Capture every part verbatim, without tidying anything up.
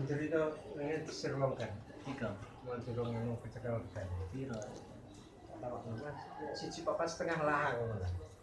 Jadi itu ini sirlong kan. Tiga. Mau sirlong yang kecekal kan. Piro? Tahu mas, siji papat setengah lah ngono.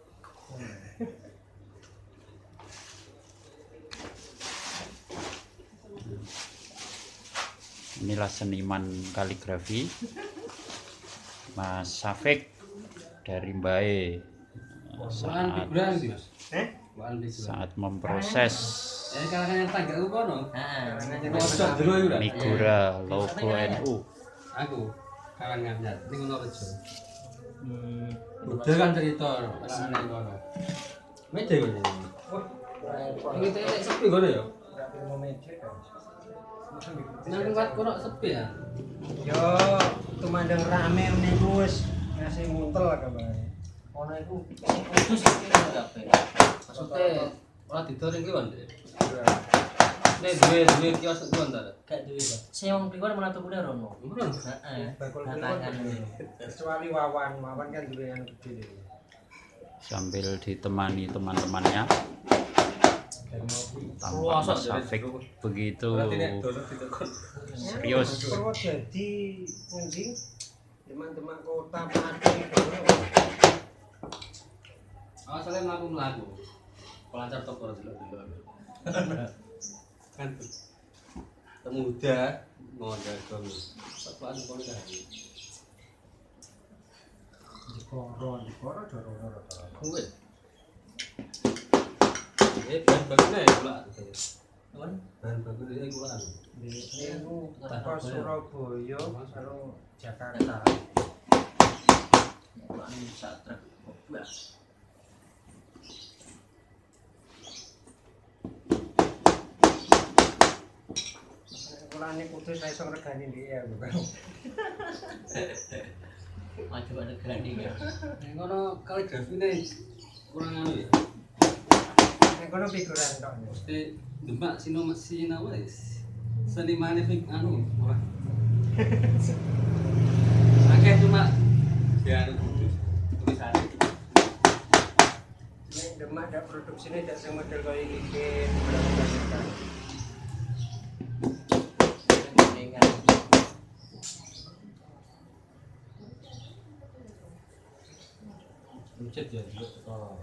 Inilah seniman kaligrafi Mas Safik dari Mbae saat, Eh? saat memproses Eh kalangan yang tangga aku kono. Heeh. Mosok dulu iku. Migura logo N U. Aku kalangan nyat ning ngono rejo. Hmm. Udah kan cerita nang kono. Meja kono. Wah, Iki teh sepi kono ya. enggak terima meja kan. Nang kuat kono sepi ya. Yo, tumandang rame niku wis ngasih muntel gambarane. Ono iku kudus iki kabeh. Maksudnya ora didol iki wan. Nek duwe duwe kios ku antar. Gak duwe to. Sewang pripun menawa tukune rono. Ngono. Heeh. Bakul Datangan. kecuali Wawan, Wawan kan duwe yang gede deh. Sambil ditemani teman-temannya, Dan mobil. tampak Mas Safik begitu serius. Purwodadi ngendi? Teman-teman kota Pati. Awasane mlaku-mlaku. Pelancar toko dulu-dulu. Kan temuda mau dagang. Sapaan kono kan. Dikoro, dikoro doro-doro. Kuwe. Eh ban bagusnya ya gula. Nuwun. Ban bagusnya gula. Niku teko Surabaya karo Jakarta. Ora bisa truk goblok. Kulane kudus ra iso ngregani ndek ya, bukan. Maju ada grandi ya. Ning kono kaligrafine kurang anu ya. Nek kono figuran tok. Mesti demak sino sino wis. Senimane fik anu ora. Akeh cuma ya anu kudus. Tulisane. Nek Demak dak produksine dak sing model kaya iki, berapa Mencet ya oh.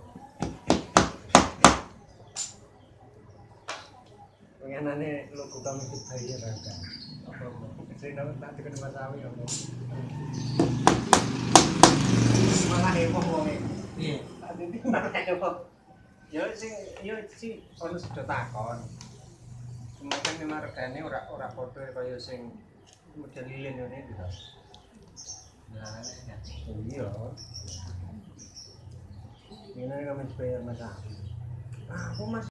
pengenane logo kami dibayar kan. Apa apa. Sing tak tekan Mas Awi apa. Malah heboh wonge. Iya. Tadi malah heboh. Ya sing ya sih ono sudah takon. Cuma kan memang regane ora ora padha kaya sing model lilin ngene iki to. Nah, kan. Iya. Ini kami dibayar Mas Awi. Ah, aku Mas